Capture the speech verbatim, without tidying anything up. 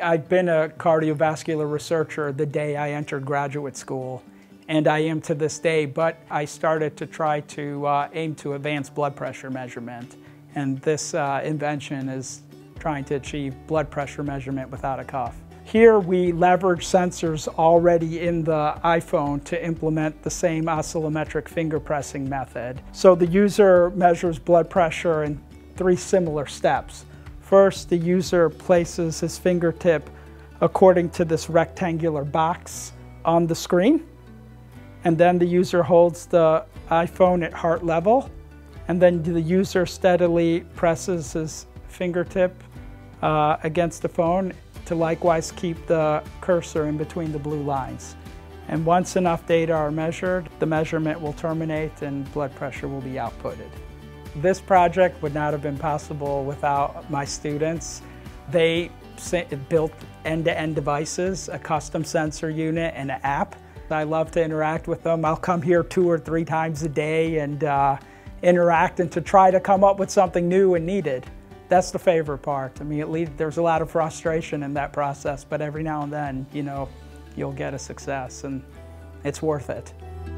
I've been a cardiovascular researcher the day I entered graduate school, and I am to this day, but I started to try to uh, aim to advance blood pressure measurement. And this uh, invention is trying to achieve blood pressure measurement without a cuff. Here we leverage sensors already in the iPhone to implement the same oscillometric finger pressing method. So the user measures blood pressure in three similar steps. First, the user places his fingertip according to this rectangular box on the screen. And then the user holds the iPhone at heart level. And then the user steadily presses his fingertip uh, against the phone to likewise keep the cursor in between the blue lines. And once enough data are measured, the measurement will terminate and blood pressure will be outputted. This project would not have been possible without my students. They built end-to-end devices, a custom sensor unit, and an app. I love to interact with them. I'll come here two or three times a day and uh, interact and to try to come up with something new and needed. That's the favorite part. I mean, at least there's a lot of frustration in that process, but every now and then, you know, you'll get a success and it's worth it.